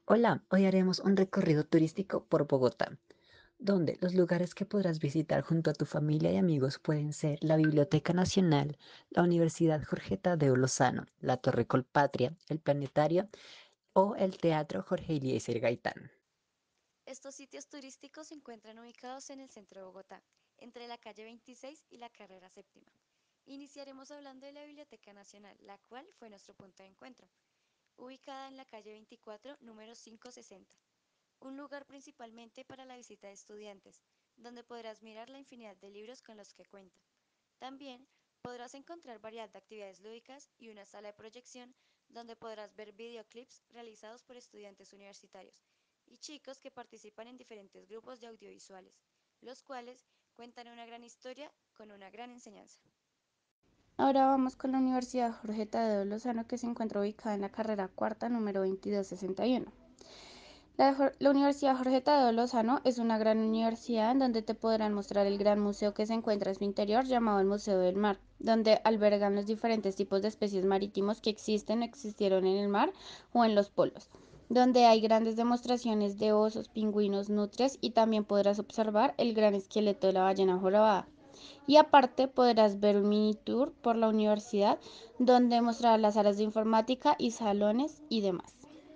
Hola, hoy haremos un recorrido turístico por Bogotá, donde los lugares que podrás visitar junto a tu familia y amigos pueden ser la Biblioteca Nacional, la Universidad Jorge Tadeo Lozano, la Torre Colpatria, el Planetario o el Teatro Jorge Eliezer Gaitán. Estos sitios turísticos se encuentran ubicados en el centro de Bogotá, entre la calle 26 y la carrera séptima. Iniciaremos hablando de la Biblioteca Nacional, la cual fue nuestro punto de encuentro, ubicada en la calle 24, número 560. Un lugar principalmente para la visita de estudiantes, donde podrás mirar la infinidad de libros con los que cuenta. También podrás encontrar variedad de actividades lúdicas y una sala de proyección donde podrás ver videoclips realizados por estudiantes universitarios y chicos que participan en diferentes grupos de audiovisuales, los cuales cuentan una gran historia con una gran enseñanza. Ahora vamos con la Universidad Jorge Tadeo Lozano que se encuentra ubicada en la carrera cuarta número 2261. La Universidad Jorge Tadeo Lozano es una gran universidad en donde te podrán mostrar el gran museo que se encuentra en su interior llamado el Museo del Mar, donde albergan los diferentes tipos de especies marítimos que existen o existieron en el mar o en los polos, donde hay grandes demostraciones de osos, pingüinos, nutrias y también podrás observar el gran esqueleto de la ballena jorobada. Y aparte podrás ver un mini tour por la universidad donde mostrarás las áreas de informática y salones y demás.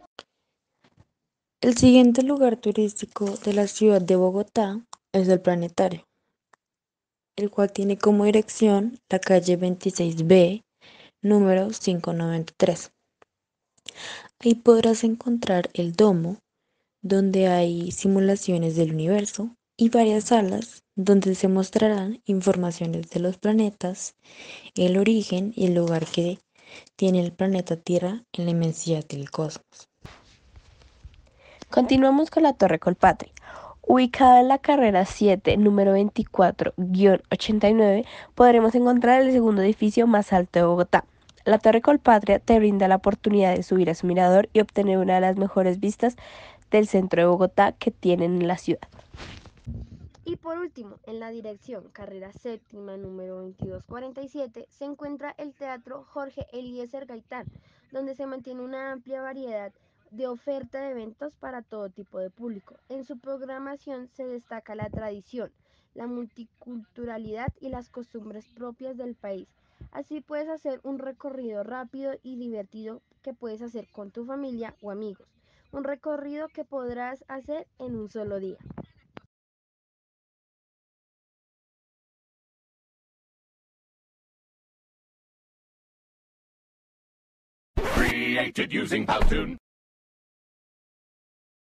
El siguiente lugar turístico de la ciudad de Bogotá es el Planetario, el cual tiene como dirección la calle 26B, número 593. Ahí podrás encontrar el domo, donde hay simulaciones del universo, y varias salas donde se mostrarán informaciones de los planetas, el origen y el lugar que tiene el planeta Tierra en la inmensidad del cosmos. Continuamos con la Torre Colpatria. Ubicada en la carrera 7, número 24-89, podremos encontrar el segundo edificio más alto de Bogotá. La Torre Colpatria te brinda la oportunidad de subir a su mirador y obtener una de las mejores vistas del centro de Bogotá que tienen en la ciudad. Y por último, en la dirección carrera séptima número 2247 se encuentra el Teatro Jorge Eliezer Gaitán, donde se mantiene una amplia variedad de oferta de eventos para todo tipo de público. En su programación se destaca la tradición, la multiculturalidad y las costumbres propias del país. Así puedes hacer un recorrido rápido y divertido que puedes hacer con tu familia o amigos. Un recorrido que podrás hacer en un solo día. Created using Powtoon.